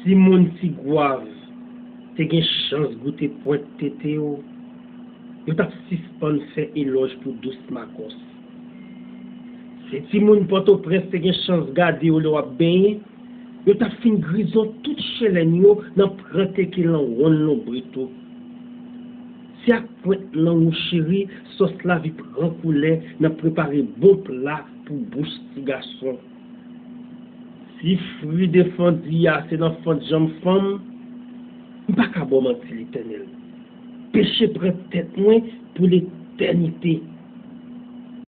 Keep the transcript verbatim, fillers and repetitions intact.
Si mon ti guave, te gen chance goûter pointe tété yo, yo t'a suspend fait éloge pour douce Marcos. Si ti moun Port-au-Prince te gen chance garder yo le wap ben, yo t'a fin grison toute chelen yo nan prate ki lan ron lon brito. Si ak pointe nan ou chéri, sauce la vi pran coulé, nan préparer bon plat pour bouche ti garçon. Si fruit défendu ya, c'est dans fond jambe femme, m'pa ka bon mentir l'éternel. Péché prend tête moins pour l'éternité.